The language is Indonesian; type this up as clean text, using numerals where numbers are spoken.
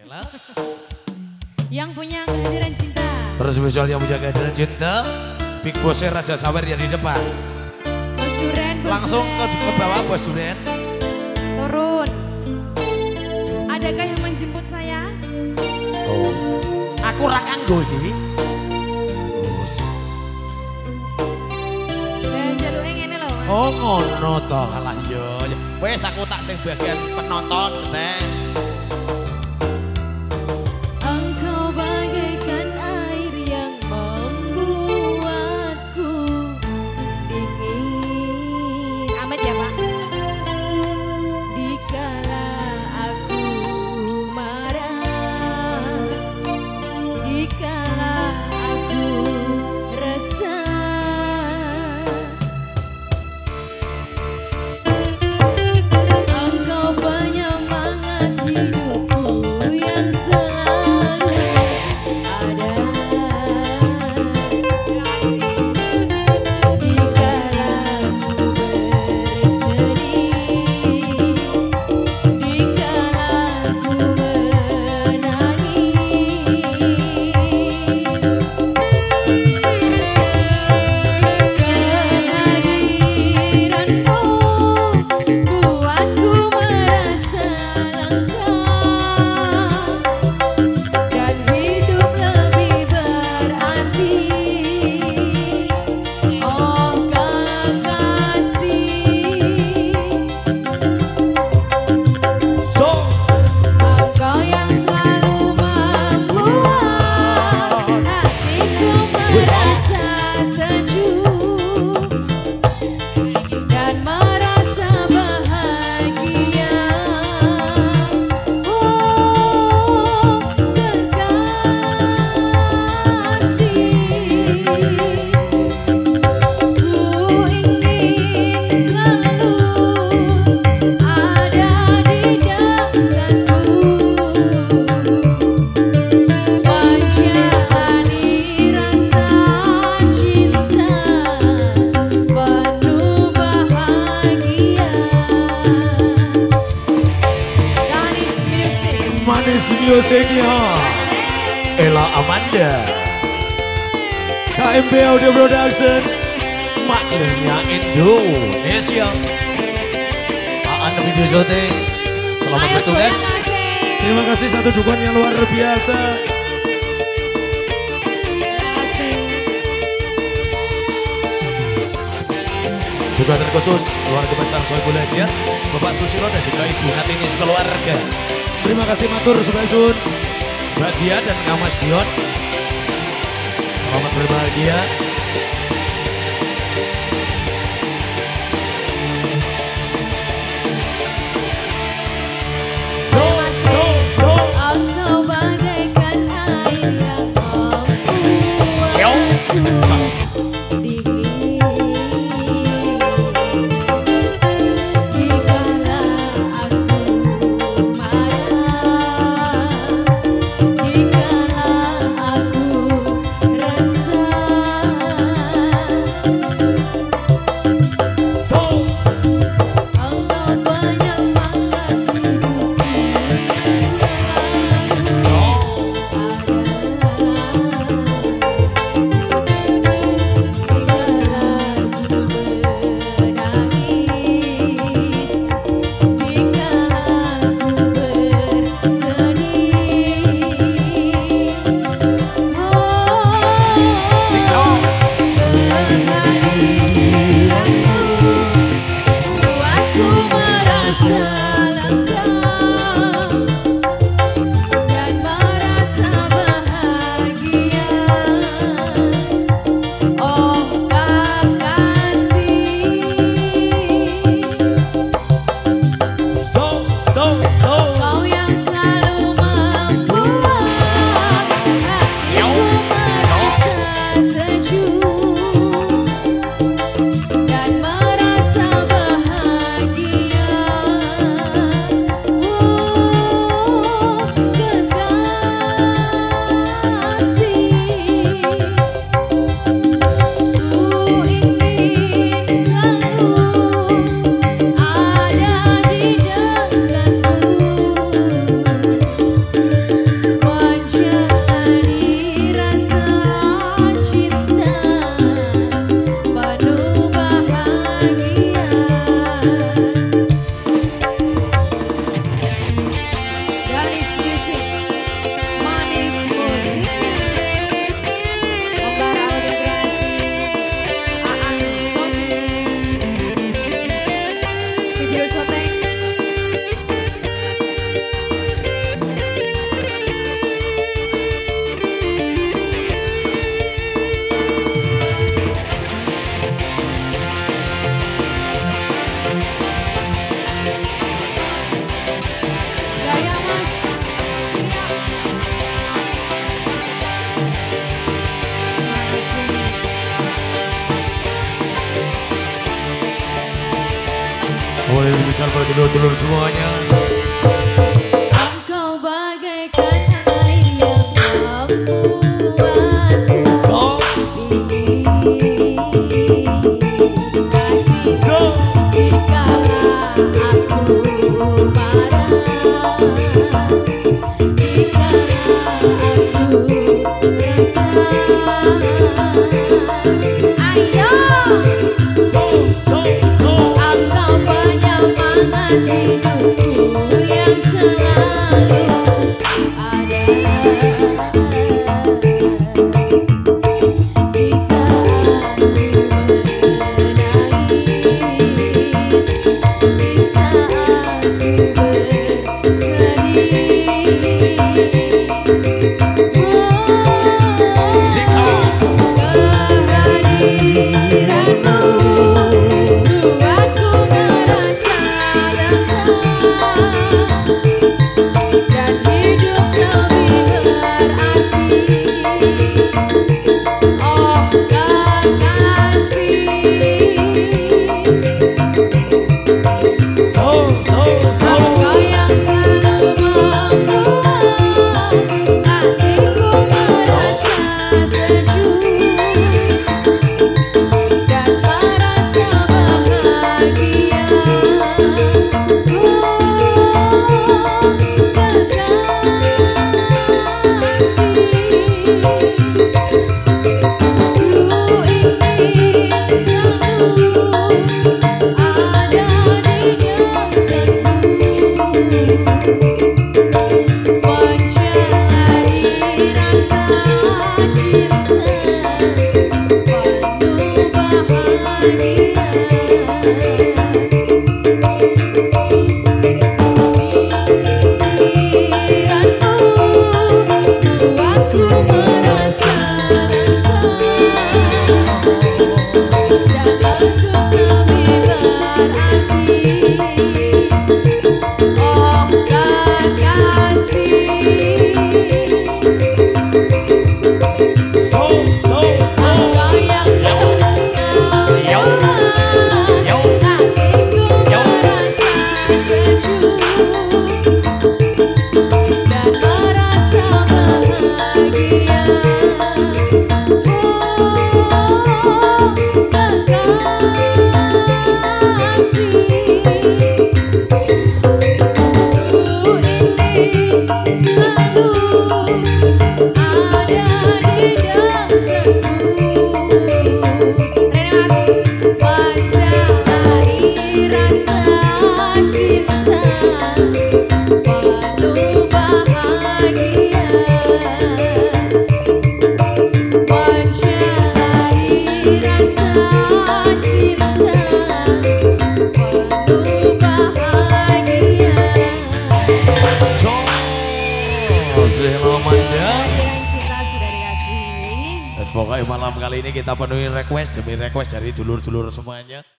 Yang punya kehadiran cinta. Terus spesial yang punya kehadiran cinta, Big Bossnya Raja Sawer yang di depan. Bos Duren. Langsung ke bawah Bos Duren. Turun. Adakah yang menjemput saya? Oh, aku rakanggo iki. Jaluk ngene lho. Oh ngono toh, kalah yo. Wes aku tak sing bagian penonton teh. Engkau bagaikan air yang membuatku dingin. Amat ya Pak. Dikala aku marah, dikala aku resah. Engkau penyemangat hidupku yang selalu ada. Dikala ku bersedih, dikala ku menangis, kehadiranmu buatku merasa lengkap dan hidup lebih berarti. Oh kekasih, So, engkau yang selalu membuat hatiku merasa sejuk dan merasa bahagia. Oh kekasih, ku ingin selalu ada di dekatmu, menjalani rasa cinta penuh bahagia. Ganis Music. manis musiknya Ella Amanda, KMB Audio Production, maknanya Indonesia. Aan Video Zote, selamat Ayo, bertugas. goyang asik. Terima kasih satu dukungan yang luar biasa. Asik. Juga terkhusus keluarga besar Soebul Hajat, Bapak Susilo dan juga Ibu Hatinis keluarga. Terima kasih matur Subaisun, Mbak Dia dan Kak Mas Dion. Selamat berbahagia. So. Engkau bagaikan air yang membuat dingin. Dikala aku marah, dikala aku resah, spesial buat dulur-dulur semuanya. Engkau bagaikan air yang membuatku So, kasih so, dikala aku marah, dikala aku resah. Ayo, so, so, so. engkau penyemangat hidupku yang selalu ada di saat ku menangis, di saat ku bersedih. Sikap. Kehadiranmu buatku merasa lega dan hidup lebih berarti. Oh kekasih, So, so, so. engkau yang selalu membuat hatiku merasa sejuk dan merasa bahagia. Ku ingin selalu ada di dekatmu, mencari rasa cinta penuh bahagia. Kehadiranmu buatku merasa lega dan untuk lebih berarti. Oh kekasih, So, so, so. engkau yang selalu membuat hatiku merasa sejuk dan merasa bahagia. Oh kekasih, ku ingin selalu ada di dekatmu. Renas, mencari rasa cinta penuh bahagia, mencari rasa cinta penuh bahagia. So, selamanya. Kehadiran cinta sudah dikasih. Semoga malam kali ini kita penuhi request demi request dari dulur-dulur semuanya.